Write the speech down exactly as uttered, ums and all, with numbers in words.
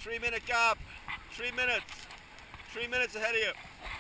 Three minute gap. Three minutes. Three minutes ahead of you.